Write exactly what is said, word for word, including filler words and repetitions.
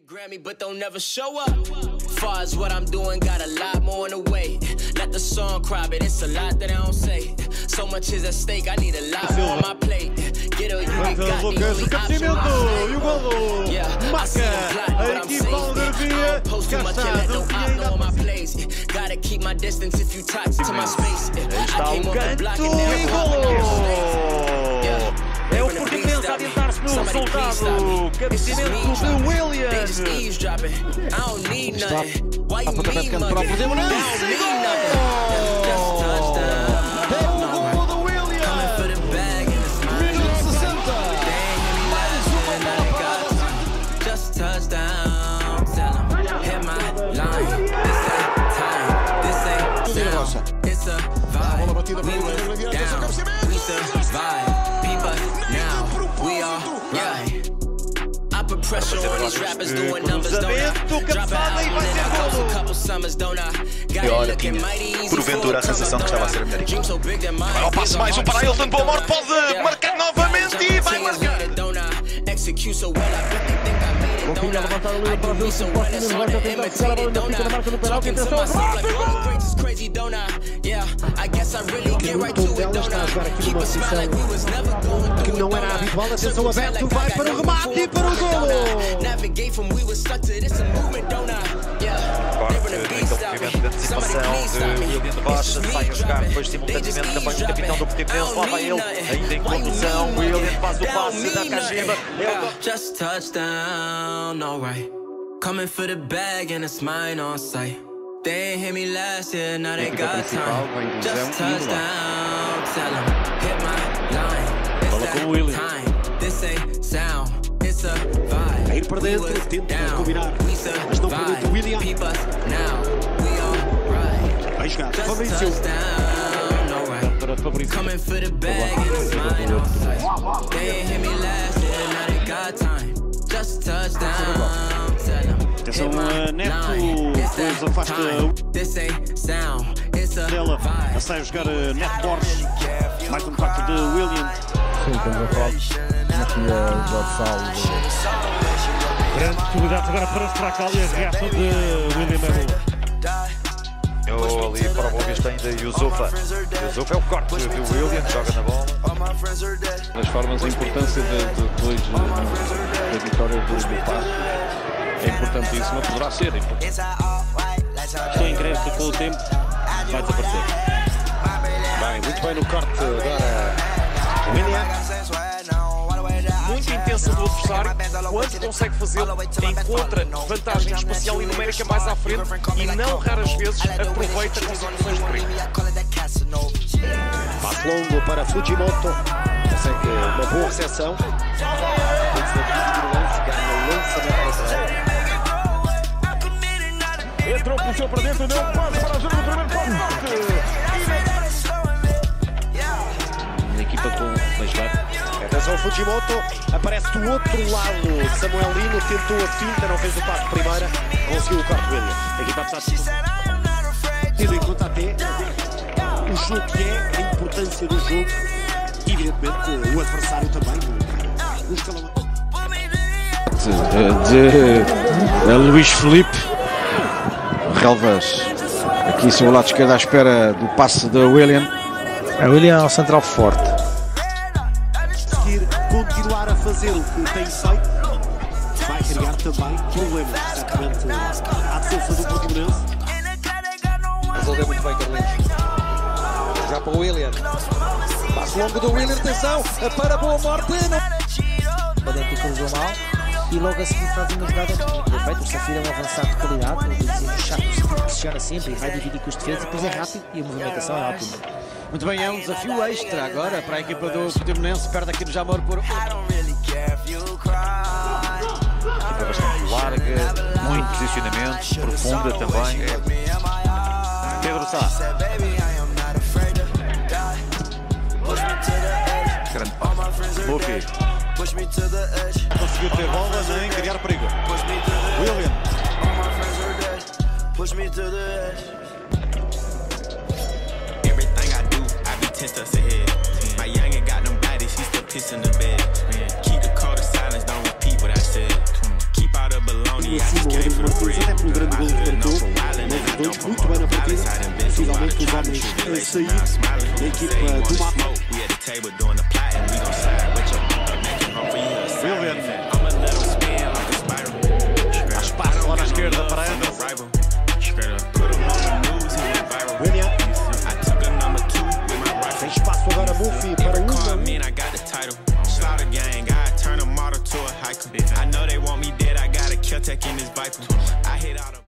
e o golo marca a equipa algarvia. Cá está, não tinha ainda on my place. Gotta keep my distance if you touch to my space. Está o canto e golo. É o Portimonense a adiantar-se no resultado. Cabeceamento de William. Está apontamento canto para o Portimonense. É o golo do William. Minuto sessenta. Mais uma bola. Just touchdown. Hit my line. This ain't time. This ain't sound. It's a vibe. Bola batida para o We survive. Pressure on these rappers doing numbers, don't I? Drop out and then I go for a couple summers, don't I? Got it looking mighty easy. Porventura a sensação que estava a ser melhor. Vai ao passo mais um para Ailton Beaumont, pode marcar novamente e vai marcar. Execute so well, I think they think I made it, don't I? I do me so well, it's hard to imitate it, don't I? Talking to myself like all the greats is crazy, don't I? Yeah, I guess I really get right to it, don't I? Keep a smile like we was never going through it, não era habitual, atenção aberto, vai para o remate e para o golo. Navigate from we were stuck to this movement, don't I? Yeah. Corte naquele movimento de antecipação de William de Baixa, sai a jogar depois simultaneamente também o capitão do Portimonense, lá vai ele, ainda em condução, William faz o passe da Kajima. Just touchdown, alright. Coming for the bag and it's mine on sight. They ain't hit me last year, now they got time. Just touchdown, tell them, hit my line. It's that time, this ain't sound. A ir para dentro, tenta combinar, mas não permite o William. Vai jogar, Fabrício. Para Fabrício. Atenção a Neto, depois afasta dela, a sai a jogar Neto Borges. Mais um toque de William. Sim, estamos a falar aqui a Jorge grande possibilidade agora para Stracal e a reação de William é boa. Eu ali para o Boa Vista ainda Yusufa. Yusufa é o corte do William, joga na bola. Das formas, a importância de, de depois da vitória do, do Passo é importantíssima, poderá ser. Estou em crer que com o tempo vai desaparecer. Bem, muito bem no corte agora William. Muito intensa do adversário, quando consegue fazê-lo, encontra vantagem espacial e numérica mais à frente e não raras vezes aproveita com situações de perigo. Passe longo para Fujimoto, consegue uma boa recepção. Entrou, puxou para dentro, deu quase para a ajuda do primeiro corte. Uma equipa com mais leve. Atenção ao Fujimoto, aparece do outro lado Samuel Lino, tentou a finta, não fez o passo de primeira, conseguiu o quarto William. A equipa está tendo em conta até o jogo que é, a importância do jogo, e evidentemente o adversário também, o escalão. De, de Luís Felipe, relvas aqui sobre o lado esquerdo à espera do passe de William. A William é um central forte. Continuar a fazer o que tem feito vai criar também problemas, certamente, à defesa do Portimonense. Resolveu muito bem Carlinhos. Já para o William. Passo longo do William, atenção, para Boa Morte. Para dentro do cruzou mal e logo a seguir faz uma jogada perfeita. O Safira é um avançado de qualidade, o vizinho chato que pressiona sempre e vai dividir com os defesas, depois é rápido e a movimentação é ótima. Muito bem, é um desafio extra agora para a equipa do Portimonense, perde aqui no Jamor por... Equipa bastante larga, muito posicionamento, profunda também. Pedro Sá. Grande passo. Bofi. Conseguiu ter bola, nem criar perigo. William. ten steps ahead. My youngin' got them bodies, he still pissing the bed. Keep the code of silence, don't repeat what I said. Keep out of baloney. bocadinho acima o Rodrigo Martins, até pelo grande gol que marcou. Novo dois, muito bem na partida. Finalmente os homens a sair da equipa do Mar.